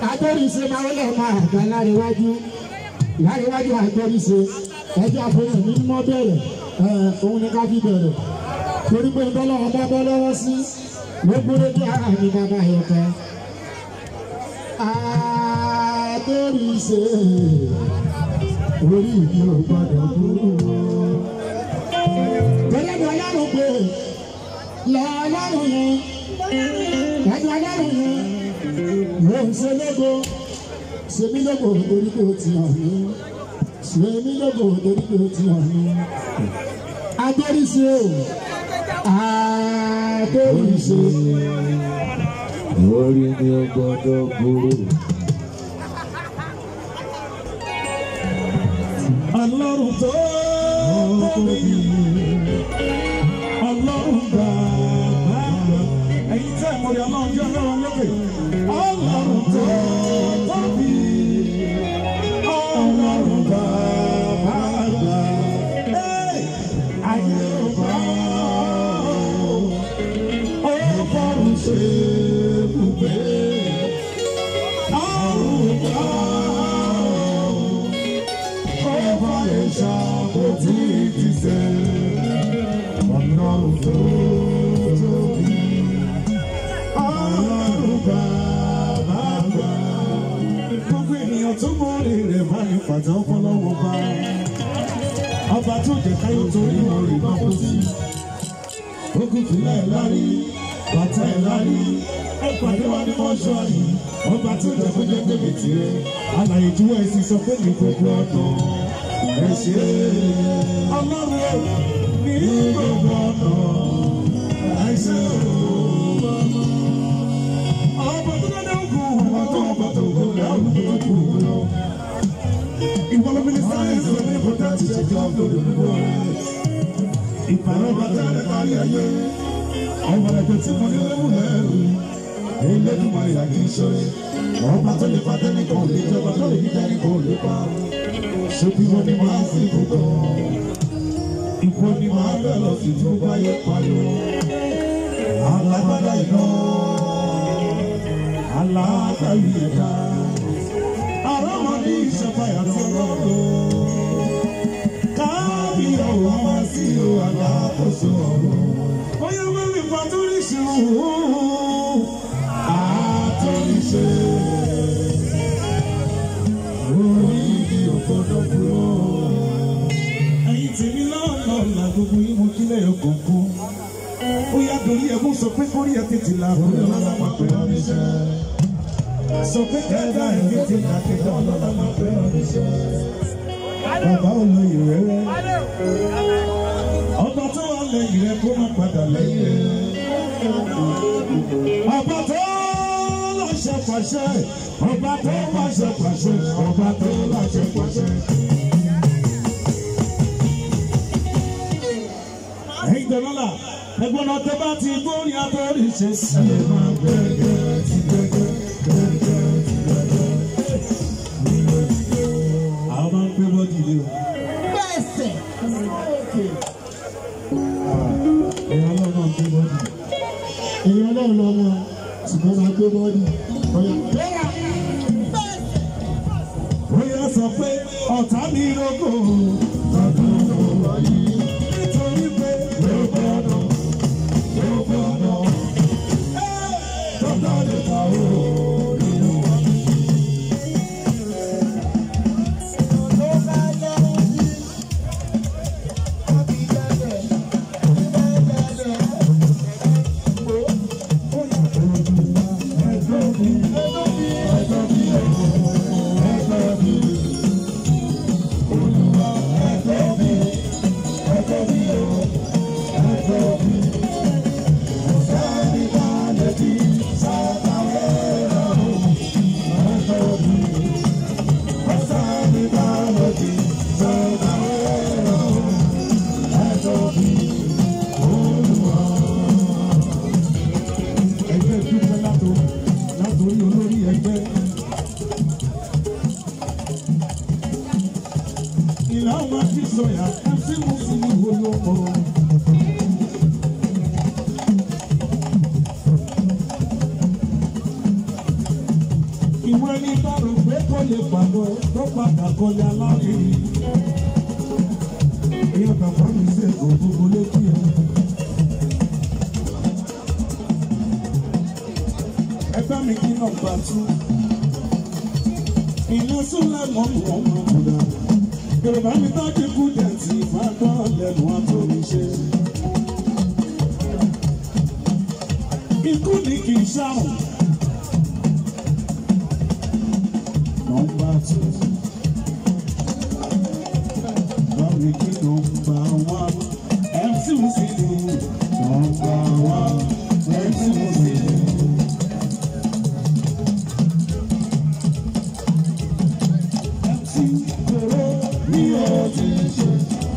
Agbóríṣe máa ń lọ máa gbà láríwájú agbóríṣe ẹjẹ́ àfihàn ní mímọ́ bẹ̀rẹ̀ òun ni ká fi bẹ̀rẹ̀ torí pé bọ́lá ọba bọ́ lọ́wọ́ sí ló gbúdé bí ara ní bàbá ẹ̀kẹ́. Agbóríṣe orí ìdí ò gbọdọ̀ burú. Tẹ́lẹ̀dọ̀ ọlọ́run pé lọ́ọ̀lọ́run yẹn ẹ̀dùn ọlọ́run yẹn mo ń ṣe lógo ṣe mí lógo torí pé o ti hàn mí ṣe mí lógo torí pé o ti hàn mí. Agbóríṣe o Agbóríṣe orí ni ó gbọdọ̀ burú. Ọlọ́run tó tóbi, Ọlọ́run bàbá, ẹ̀yin tẹ́ ẹ̀ mọ̀rí Ọlọ́run jẹ́ Ọlọ́run lókè. Ọlọ́run tó tóbi, Ọlọ́run bàbá, ayé ọba, ọ̀fọ̀run ṣe ibùgbé, ọ̀run bá. Ṣàkóso ìdíje Ọlọ́run tó tóbi, Ọlọ́run bàbá gbà. Gbogbo ènìyàn tó mọ̀rí rẹ̀ bá ní pàtó fọlọ́wọ́ bá. Ọba tó jẹ́ káyọ̀ torí orí náà kó sí. Ogun fìlà ẹ̀ lárí, bàtà ẹ̀ lárí. Ẹ pàdé wa ní mọ́ṣúárì. Ọba tó jẹ́ fún jẹ́ débi tirẹ̀. Àlàyé tí wọ́n sì sọ pé ní gbogbo ọ̀nà. Ẹ ṣé Ọlọ́run ní gbogbo ọ̀nà. Ẹ ṣé ọba tó dáná kú, ọba tó kú lẹ́wọ̀n tó kú lọ. Ìwọlọ́ mínísítà ló ní bọ́tà ti ṣe jọ lórí gbogbo rẹ̀. Ìpàrọ̀ bàtà rẹ̀ kárí ayé. Ọba ẹgbẹ́ tí mo ní lẹ́wọ̀n lẹ́rù. Elédùnmọ̀ ìyá kì í ṣọ́rẹ́. Ọba tó lè pa tẹ́nìkan ò lè jọba tó lè ní tẹ́nìkan ò lè pa. Ṣébí wọ́n ní máa ń sìn gbogbo. Ìbò ni máa ń bẹ̀ lọ sí tí ó bá yẹ pariwo. Alágbádá iná, alágbàwí ẹ̀dá. Àrọ́mọdé ìṣẹ̀fàyà tó lọ́dọ̀. Kábíyà ò máa sí o alákòóso ọ̀rọ̀. Bóyá wọ́n lè fa tó ní ṣe òun. Àtúnṣe. Ẹ̀yin tèmi lọ́ọ̀lọ́ọ̀lá gbogbo yín mo kílẹ̀ ọ̀kọ̀ọ̀kan. Ó yá torí ẹ̀ mú sọ pé kórí ẹ̀ tètè là ọ̀rẹ́ ọlọ́lá máa pè ọ́ níṣẹ́. Sọ pé kẹ́kẹ́ ẹ̀ tètè là kẹ́kẹ́ ọlọ́lá máa pè ọ́ níṣẹ́. Bàbá olóyè rẹ̀ ọba tó wà lẹ́yìn rẹ̀ kó má padà lẹ́yìn rẹ̀. Ọba tó láṣẹ pàṣẹ, ọba tó láṣẹ pàṣẹ, ọba tó láṣẹ pàṣẹ. Ẹ̀yin tẹ̀lọ́lá, ẹ̀gbọ́n náà tẹ́ bá ti gbó ní abẹ́rẹ́ ṣe sí. Ẹ máa gbẹ́gẹ́ ti gbẹ́gẹ́, gbẹ́gẹ́ ti gbẹ́gẹ́. Àwọn máa ń gbé bọ́dì lé o. Bẹ́ẹ̀sẹ̀. Èèyàn náà máa ń gbé bọ́dì. Èèyàn náà lọ́mọ ṣùgbọ́n máa gbé bọ́dì. Bóyá sọ pé ọ̀tá mi lógo lọ́dún wáyé. Nítorí pé lóko ọ̀nà, lóko ọ̀nà, tọ́tà lè ta o nínú wa. Bóyá ojú wa ẹ̀dọ́ mi. padà kọ́lé alárinrin. Èèyàn bàbá mi ṣe gbogbo lókè ẹ̀. Ẹ bá mi kí nọ́mbà 2. Ìlú Súlẹ̀ mọ́ wọn máa kúdà. Yorùbá mi tọ́jú kú dẹ̀tì máa gbọ́ lẹ́nu àtòríṣe. Ikú ni kì í ṣàrùn. Nọ́mbà 2. Báwo kí nọ́mbà 1? MC Musili. Nọ́mbà 1. MC Musili. MC Koro ni ó ti ṣe.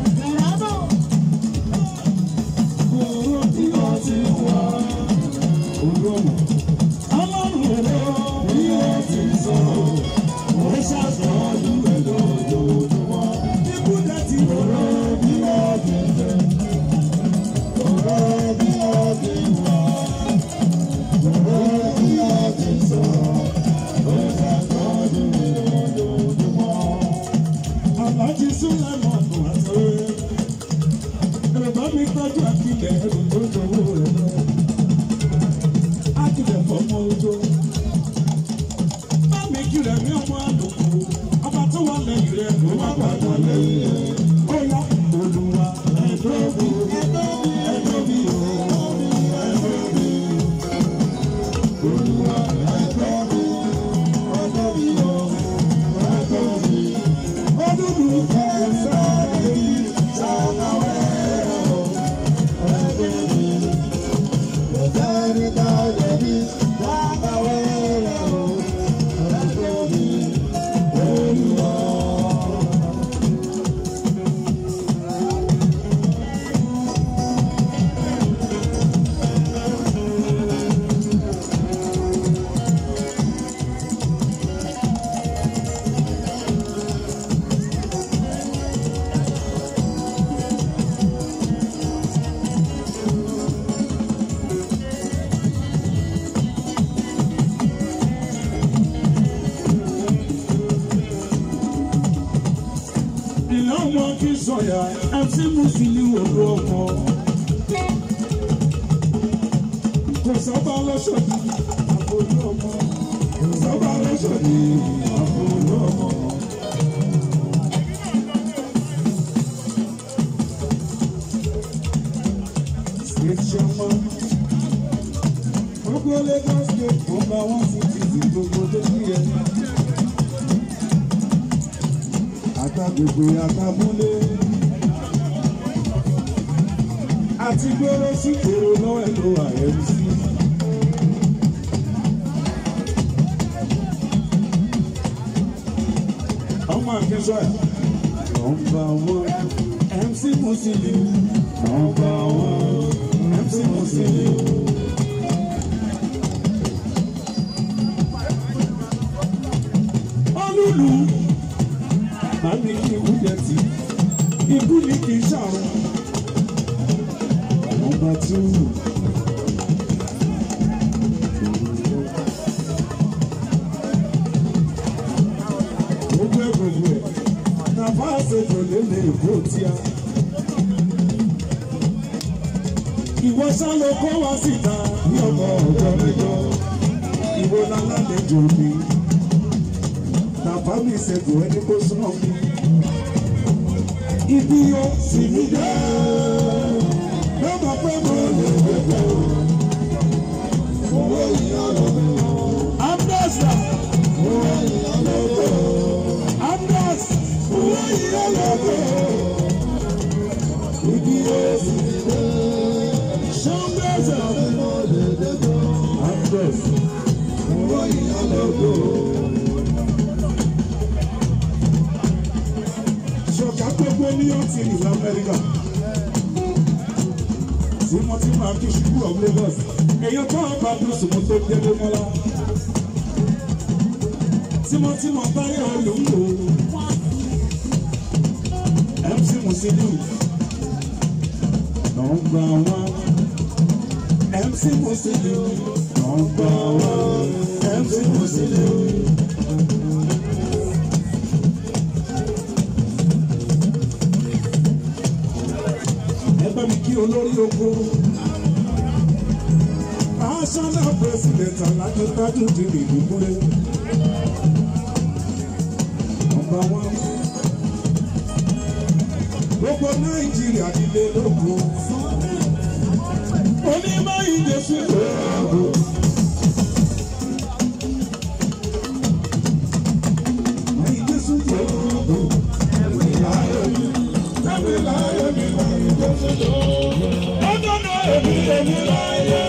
Koro ni ó ti wá. Olómọ. Ọlọ́run èrò ni ó ti sọ̀rọ̀. Ó ṣàtọ́jú rẹ̀ lójoojúmọ́. Ikú dẹ̀ ti rọrọ bí ó ti jẹ. Rọrọ bí ó ti wá. Rọrọ bí ó ti sọ̀rọ̀. Ó ṣàtọ́jú rẹ̀ lójoojúmọ́. Aláàjì Súlẹ̀ mọ̀nù àtọ́rẹ́. Yorùbá mi tọ́jú àkìlẹ̀ ẹrù tó jọwọ́ rẹ̀ lọ. Àkìlẹ̀ fọmọ ojú. Bá mi kí rẹ̀ ní ọmọ àlùkò. Ọba tó wà lẹ́yìn rẹ̀ ló wá padà lẹ́yìn rẹ̀. Ó yá Olúwa ẹ̀dọ́ mi, ẹ̀dọ́ mi, ẹ̀dọ́ mi, ẹ̀dọ́ mi. Olúwa ẹ̀dọ́ mi, ẹ̀dọ́ mi, ẹ̀dọ́ mi. Ọdún mi kẹsàn-án lèmi ṣàkàwé o. Ẹ̀dọ́ mi, kẹsàn-án lèmi ṣàkàwé o. Ẹ̀dọ́ mi, Olúwa. Ìlànà kí sọ̀yà MC Musili òru ọmọ. Kò sọ́ba lọ́sọ̀dì àbòlú ọmọ. Kò sọ́ba lọ́sọ̀dì àbòlú ọmọ. State chairman. Gbogbo Lagos State number 1 city gbogbo tó kí ẹ. Àtàgbègbè àtàbúlé àti gbèrò sí èrò lọ́wọ́ ẹ̀lò àmc. Ọmọ akẹ́sọ̀ ẹ̀ nọ́mbà 1 MC Musili. Nọ́mbà 1 MC Musili. Olúlu. Àmì kí ikú jẹ ti, ikú ni kì í ṣàrùn. Nọ́mbà 2. Gbogbo ẹ̀ nàfà àṣejò lélẹ̀ èkó tíá. Ìwọ ṣáló kó wá síta ní ọmọ ọjọ́ mẹ́jọ. Ìwọ lálálejò mi. Nàfà mi ṣẹ́gun ẹni kó súnmọ́ mi. Ibi yóò sì mí dé. Lọ́mọ pé mo lè gbẹ̀gbẹ̀ o. Owó ìyá lọ́dọ̀. Amdas na. Owó ìyá lọ́dọ̀. Amdas. Owó ìyá lọ́dọ̀. Ibi yóò sì mí dé. Ṣọ́ngbẹ́sẹ̀. Amdas. Owó ìyá lọ́dọ̀. Gbogbo ènìyàn ti rìn l'Amẹ́ríkà. Tímọ́tímọ́ Akíṣubú of Lagos. Èèyàn tó àgbà dùn sùnmù tó délé mọ́lá. Tímọ́tímọ́ Báyọ̀ Olùwò. MC Musili. Nọ́mbà 1 MC Musili. Nọ́mbà 1 MC Musili. kí olórí oko. National President Alhaji Tajudeen Ìbíkúnlé. Number 1. Gbogbo Nàìjíríà nílé lóko. Onímọ̀ ìjẹsù lóko. Ìjẹsù lóko. Ẹ̀mí láyé mi máa ń jẹsù lóko. Ọjọ́ náà èmi láyé.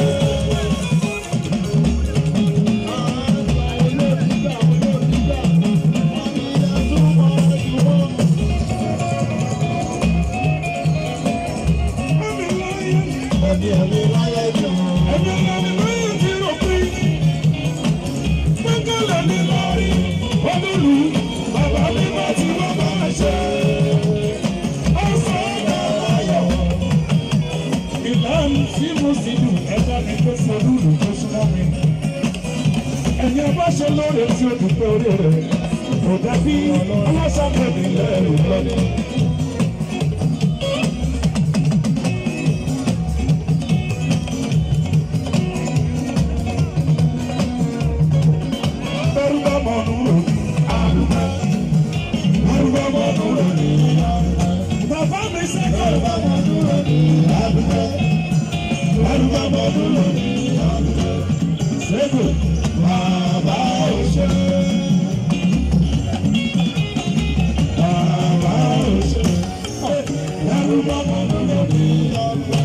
Ẹni ọba ṣe lóore tí o dùn pé orí rẹ̀ kò dàbí ọlọ́sàgbẹ̀mí lẹ́rù lọ́dún. Bẹ́rùbá mọ̀nù lòdì àrùbá. Bẹ́rùbá mọ̀nù lòdì àrùbá. Bàbá mi sẹ́kọ̀. Bẹ́rùbá mọ̀nù lòdì àrùbá. Bẹ́rùbá mọ̀nù lòdì àrùbá. Sẹ́kọ̀. Bàbá òṣè. Bàbá òṣè. Bẹ́rùbá mọ̀nù lòdì àrùbá.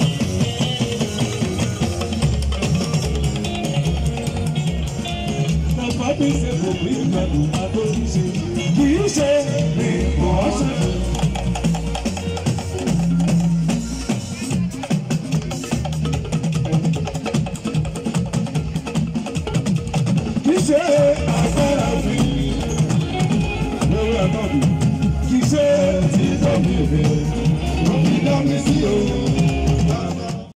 Bàbá mi sẹ́kọ̀ bí ìgbàlù àtọ́ ṣíṣe. Kì í ṣe nǹkan ṣe. Ṣé agbára mi lórí àtọ́bí kì í ṣe ti tọ́bí mi.